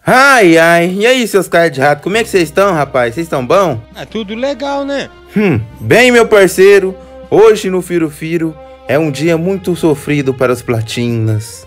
Ai, ai, e aí, seus caras de rato, como é que vocês estão, rapaz? Vocês estão bom? É tudo legal, né? Bem, meu parceiro, hoje no Firo Firo é um dia muito sofrido para os platinas.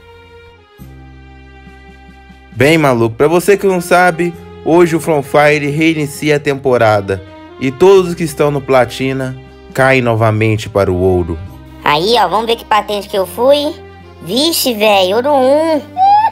Bem, maluco, pra você que não sabe, hoje o From Fire reinicia a temporada e todos que estão no platina caem novamente para o ouro. Aí, ó, vamos ver que patente que eu fui. Vixe, velho, ouro 1.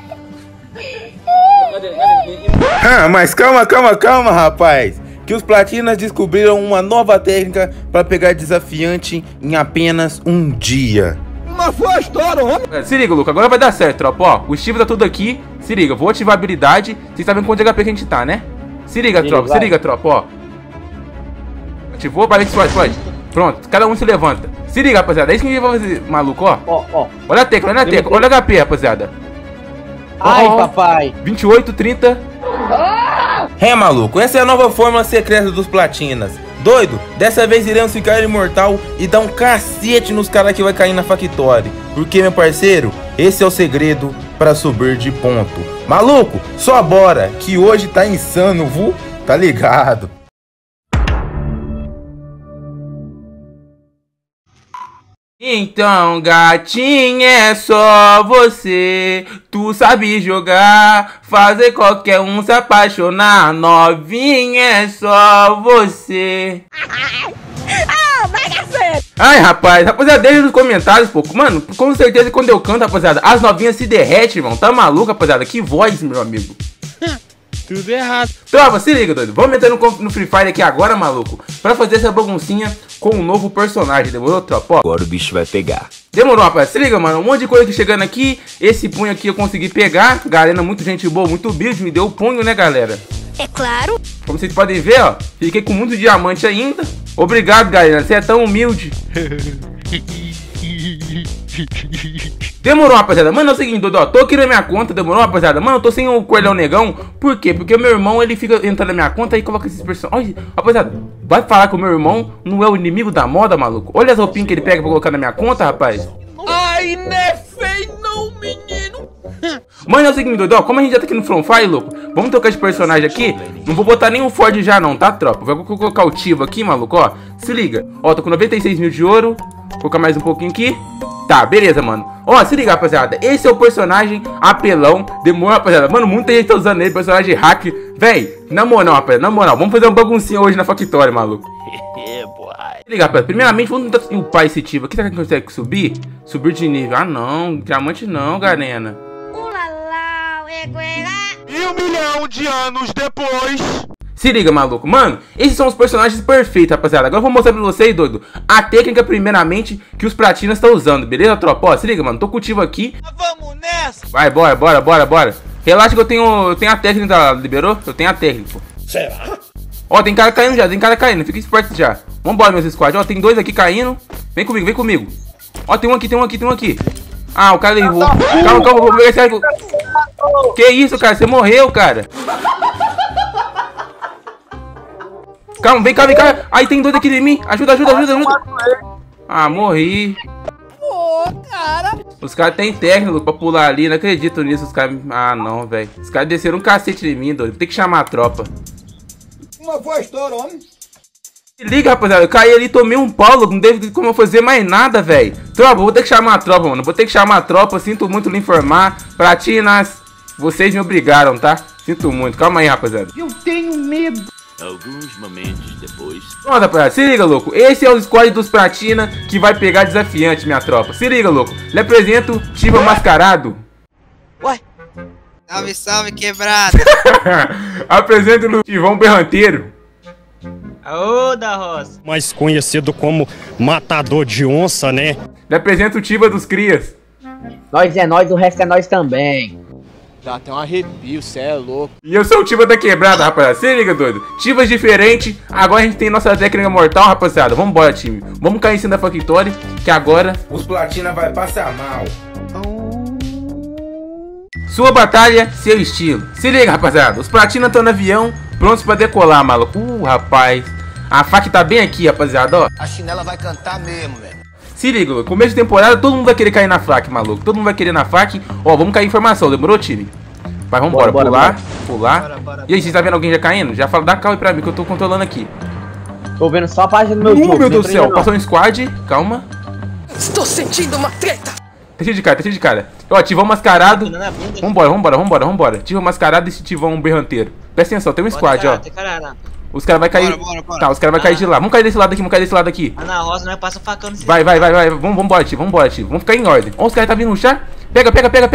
Mas calma, rapaz. Que os platinas descobriram uma nova técnica para pegar desafiante em apenas um dia. Mas foi a história, homem. Se liga, Luca, agora vai dar certo, tropa. Ó, o Steve tá tudo aqui. Se liga, vou ativar a habilidade. Vocês sabem quanto HP que a gente tá, né? Se liga, tropa, ó. Ativou, vai, pode. Pronto, cada um se levanta. Se liga, rapaziada, é isso que a gente vai fazer, maluco, ó. Olha a tecla, olha a HP, rapaziada. Ai, papai. 28, 30. Maluco, essa é a nova fórmula secreta dos platinas. Doido, dessa vez iremos ficar imortal e dar um cacete nos caras que vai cair na Factory. Porque, meu parceiro, esse é o segredo para subir de ponto. Maluco, só bora, que hoje tá insano, viu? Tá ligado? Então, gatinha, é só você. Tu sabe jogar, fazer qualquer um se apaixonar. Novinha, é só você. Ai, rapaziada, deixa nos comentários, pô. Mano, com certeza quando eu canto, rapaziada, as novinhas se derretem, irmão. Tá maluco, rapaziada? Que voz, meu amigo. Tudo errado. Tropa, se liga, doido. Vamos entrar no Free Fire aqui agora, maluco, pra fazer essa baguncinha com um novo personagem. Demorou, tropa? Ó. Agora o bicho vai pegar. Demorou, rapaz. Se liga, mano. Um monte de coisa aqui chegando aqui. Esse punho aqui eu consegui pegar. Galera, muito gente boa, muito build. Me deu o punho, né, galera? É claro. Como vocês podem ver, ó. Fiquei com muito diamante ainda. Obrigado, galera. Você é tão humilde. Demorou, rapaziada. Mano, é o seguinte, doido, ó. Tô aqui na minha conta, demorou, rapaziada. Mano, eu tô sem o Coelhão Negão. Por quê? Porque o meu irmão, ele fica entrando na minha conta e coloca esses personagens. Olha, rapaziada, vai falar que o meu irmão não é o inimigo da moda, maluco? Olha as roupinhas que ele pega pra colocar na minha conta, rapaz. Ai, né, feio, não, menino. Mano, é o seguinte, doido, ó. Como a gente já tá aqui no From Fire, louco, vamos trocar de personagem aqui. Não vou botar nenhum Ford já não, tá, tropa? Vou colocar o Tivo aqui, maluco, ó. Se liga. Ó, tô com 96 mil de ouro. Vou colocar mais um pouquinho aqui. Tá, beleza, mano. Ó, se liga, rapaziada. Esse é o personagem apelão. Demorou, rapaziada. Mano, muita gente tá usando ele, personagem hack. Véi, na moral, rapaziada, na moral. Vamos fazer uma baguncinha hoje na Factory, maluco. Se liga, rapaziada. Primeiramente, vamos tentar upar esse tipo aqui. Será que a gente consegue subir? Subir de nível. Ah, não. Diamante não, Garena. E 1 milhão de anos depois... Se liga, maluco. Mano, esses são os personagens perfeitos, rapaziada. Agora eu vou mostrar pra vocês, doido, a técnica, primeiramente, que os platinas estão usando, beleza, tropa? Ó, se liga, mano. Tô cultivo aqui. Vamos nessa. Vai, bora. Relaxa que eu tenho a técnica, liberou? Eu tenho a técnica, pô. Será? Ó, tem cara caindo já, Fica esperto já. Vambora, meus squad. Ó, tem dois aqui caindo. Vem comigo. Ó, tem um aqui. Ah, o cara levou. Calma, vou pegar esse cara. Que isso, cara? Você morreu, cara. Calma, vem cá. Aí tem dois aqui em mim. Ajuda. Ah, morri. Pô, cara. Os caras têm técnico pra pular ali. Não acredito nisso. Os caras. Ah, não, velho. Os caras desceram um cacete em mim, doido. Tem que chamar a tropa. Uma foi a história, homem. Se liga, rapaziada. Eu caí ali, tomei um pau. Não teve como eu fazer mais nada, velho. Tropa, vou ter que chamar a tropa, mano. Sinto muito lhe informar. Platinas, vocês me obrigaram, tá? Sinto muito. Calma aí, rapaziada. Eu tenho medo. Alguns momentos depois. Pronto, rapaziada, se liga, louco. Esse é o squad dos Platina que vai pegar desafiante, minha tropa. Se liga, louco. Lhe apresento Tivo Mascarado. Ué? Salve, quebrada. Apresento o Tivão Berranteiro. Ô, da Roça. Mais conhecido como Matador de Onça, né? Lhe apresento o Tiva dos Crias. Nós é nós, o resto é nós também. Dá até um arrepio, cê é louco. E eu sou o Tiva da Quebrada, rapaziada. Se liga, doido. Tivas diferentes. Agora a gente tem nossa técnica mortal, rapaziada. Vambora, time. Vamos cair em cima da Factory, que agora os platina vai passar mal. Sua batalha, seu estilo. Se liga, rapaziada. Os platina estão no avião, prontos pra decolar, maluco. Rapaz. A faca tá bem aqui, rapaziada, ó. A chinela vai cantar mesmo, velho. Se liga, começo de temporada, todo mundo vai querer cair na faca, maluco. Todo mundo vai querer na faca. Ó, vamos cair em formação, demorou, time? Vai, vambora. Bora, Pular, bora. pular. Bora. E aí, vocês tá vendo alguém já caindo? Já fala, dá calma aí pra mim que eu tô controlando aqui. Tô vendo só a página do meu jogo. Meu Deus do não céu. entra Passou um squad. Calma. Estou sentindo uma treta. Tá cheio de cara, tá cheio de cara. Ó, Tivão mascarado. Vambora. Tivão mascarado e Tivão berranteiro. Presta atenção, tem um squad, ó. Os caras vai cair. Bora. Tá, os caras vai cair de lá. Vamos cair desse lado aqui, Ah, na roça, nós passa o facão nesse. Vai. Vambora, Tio. Vamos ficar em ordem. Ó, os caras tá vindo rushar. Pega.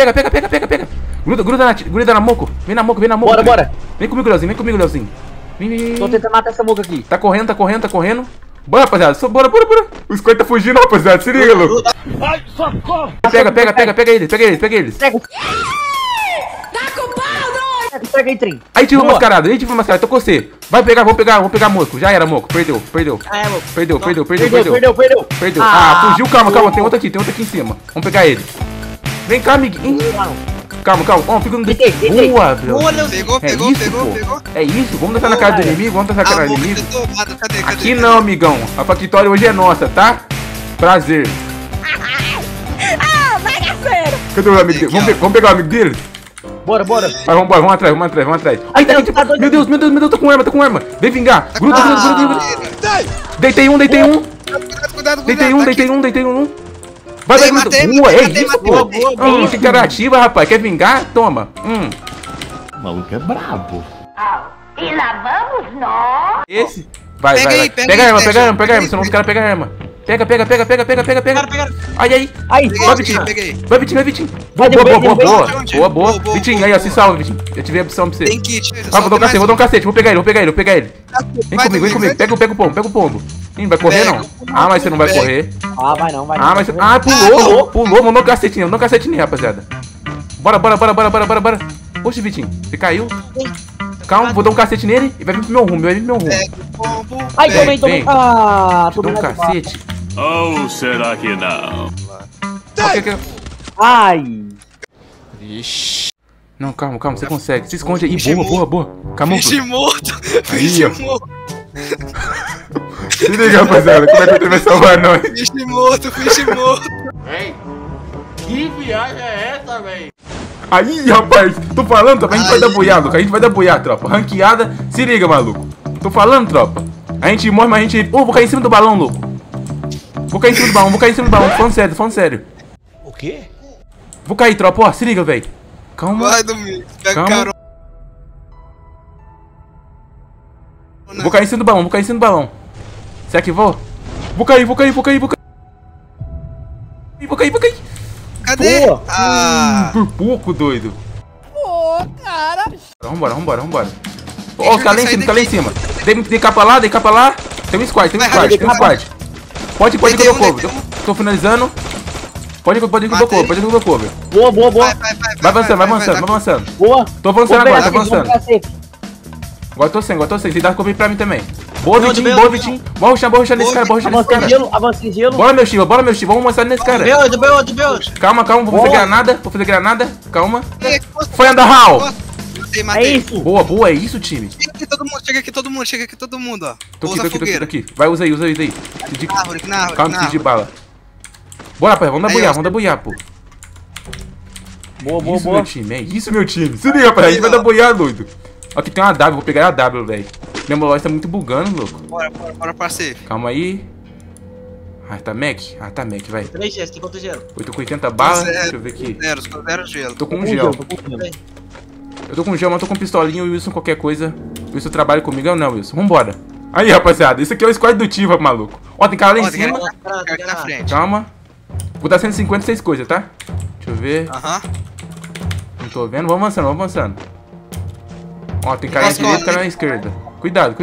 Gruda na moco. Vem na moco. Bora. Vem comigo, Leozinho. Vem. Tô tentando matar essa boca aqui. Tá correndo. Bora, rapaziada. Bora. O squad tá fugindo, rapaziada. Se liga, louco. Ai, socorro. Pega eles. Pega aí, Trim. Aí, Tivão mascarado. Tô com você. Vai pegar, vamos pegar moco. Já era, moco. Perdeu. Perdeu. Ah, fugiu. Calma. Tem outro aqui em cima. Vamos pegar ele. Vem cá, amiguinho. Calma. Ó, fica no... Boa, bro. Pegou. É isso. Vamos dançar na cara do inimigo. Cadê? Aqui não, amigão. A Factory hoje é nossa, tá? Prazer. Cadê o amigo dele? Vamos pegar o amigo dele? Bora. Vai, vamos atrás. Ai, tá aqui. Meu Deus, tô com arma. Vem vingar. Gruda. Deitei um. Cuidado. Deitei um. Vai, gruda. Boa, é isso, pô. Que cara ativa, rapaz. Quer vingar? Toma. O maluco é brabo. E lá vamos nós. Esse. Vai. Pega aí, Pega a arma, senão os caras pegam a arma. Pega. Ai. Aí, Peguei. Vai, Vitinho. Boa. Vitinho, aí, ó, se salva, Vitinho. Eu tive a opção pra você. Tem kit. Vou dar um cacete. Vou pegar ele. Vem comigo. Pega o pombo. Vai correr, não? Ah, mas você não vai correr. Ah, vai não. Ah, mas... Ah, pulou. Mandou um cacete nele, rapaziada. Bora. Oxe, Vitinho, você caiu? Calma, vou dar um cacete nele e vai vir pro meu rumo. Ai, tomei. Ah, Vou dar um cacete. Ou será que não? Ai. Não, calma, você consegue. Se esconde aí. Boa. Calma. Fiche morto. Aí, ó. Se liga, rapaziada. Como é que eu vai salvar nós? Fiche morto. Que viagem é essa, véi? Aí, rapaz, tô falando, tropa, a gente vai dar boiar, Luca. A gente vai dar boiar, tropa. Ranqueada, se liga, maluco. Tô falando, tropa. A gente morre, mas a gente... Pô, vou cair em cima do balão, louco. Vou cair em cima do balão. Falando sério. O quê? Vou cair, tropa, ó, se liga, velho. Calma. Vai, Domingos. Pega Calma. carona. Vou cair em cima do balão. Será que vou? Vou cair. Cadê? Boa. Por pouco, doido. Pô, cara. Vambora. Ó, os caras lá em cima. Dei capa lá. Tem um squad. Pode ir que eu dou cover. Tô finalizando. Pode ir que eu dou cover. Boa. Vai avançando. Boa. Tô avançando agora, tô Vamos avançando. cacete. Agora tô sem. Você dá cover pra mim também. Boa, Vitinho. Bora rushar nesse cara. Avancei gelo. Bora, meu Chiva. Vamos avançar nesse cara. Calma. Vou fazer granada. Calma. Foi underhall. É isso. Boa, é isso, time. Chega aqui todo mundo, ó. Tô Usa a fogueira. aqui. Vai, usa aí. Aqui na árvore. Calma, de bala. Bora, rapaz, vamos dar boiar, pô. Boa. Meu time, é isso, meu time. Se liga, rapaz, a gente vai dar boiar, doido. Aqui tem uma W, vou pegar a W, velho. Minha memória tá muito bugando, louco. Bora pra safe. Calma aí. Ah, tá Mac, vai. 3 gestos, tem quanto gelo? Eu tô com 80 balas, deixa eu ver aqui. Zero gelo. Tô com um gel. Eu tô com gel, mas tô com pistolinha e o Wilson qualquer coisa. O Wilson trabalha comigo, eu não, Wilson. Vambora. Aí, rapaziada, esse aqui é o squad do Tiva, maluco. Ó, tem cara lá em cima. Aqui na frente. Calma. Vou dar 156 coisas, tá? Deixa eu ver. Não tô vendo. Vamos avançando. Ó, tem cara na direita e cara na esquerda. Cuidado.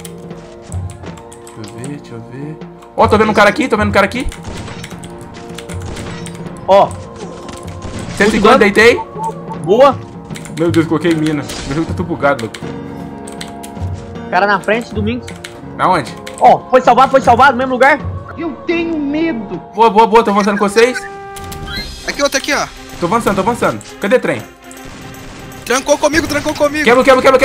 Deixa eu ver. Ó, tô vendo um cara aqui. Ó. 150, deitei. Boa. Meu Deus, coloquei mina. Meu jogo tá tudo bugado, louco. Cara na frente, Domingos. Aonde? Ó, foi salvado no mesmo lugar. Eu tenho medo. Boa, tô avançando com vocês. Aqui, outro aqui, ó. Tô avançando. Cadê o trem? Trancou comigo. Quebra.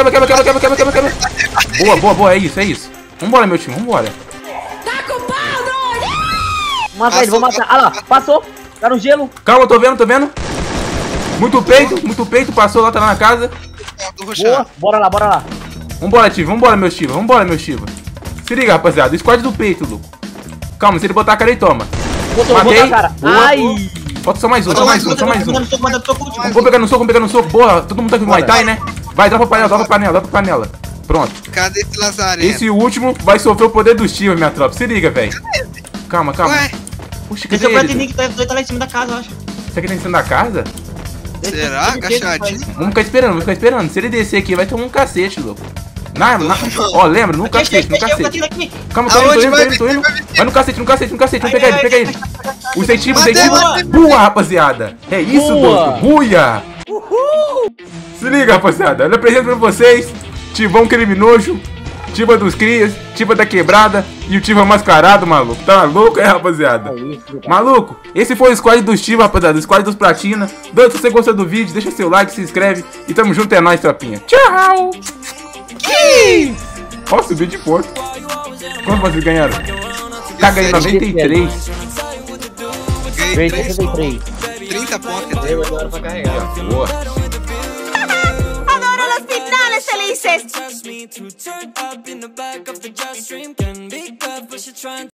Boa, é isso. Vambora, meu time, vambora. Tá com pau, doido! Vou matar ele. Ah lá, passou. Tá no gelo. Calma, tô vendo. Muito peito, passou lá, tá lá na casa. Tô rushando. Boa, bora lá. Vambora, Tiva, vambora, meu Tiva. Se liga, rapaziada, squad do peito, louco. Calma, se ele botar a cara, ele toma. Matei. Botar a cara. Boa. Ai. Falta só mais um. Vamos pegar no soco. Boa, todo mundo tá com Muay Thai, né? Vai, dropa panela. Pronto. Cadê esse lazarento? Esse último vai sofrer o poder dos Tiva, minha tropa. Se liga, velho. Calma. Ué, Puxa, Esse cadê é o ele? Platinic que tá lá em cima da casa, eu acho. Você aqui tá em cima da casa? será? Agachadinho? Vamos ficar esperando. Se ele descer aqui, vai tomar um cacete, louco. Ó, lembra, no cacete. Calma, tô indo. Vai no cacete, vamos pegar ele. O incentivo. Boa, rapaziada. É isso, louco. Buia. Se liga, rapaziada. Eu apresento pra vocês Tivão Criminoso, Tiva dos Crias, Tiva da Quebrada e o Tiva Mascarado, maluco. Tá louco, rapaziada? Maluco, esse foi o squad dos Tiva, rapaziada. O squad dos Platina. Se você gostou do vídeo, deixa seu like, se inscreve. E tamo junto, é nóis, tropinha. Tchau! Ó, subiu de porto. Quanto vocês ganharam? Tá ganhando 93. Ganhei 63. 30 pontos. Eu agora pra carregar. Boa. Adoro los finales felices.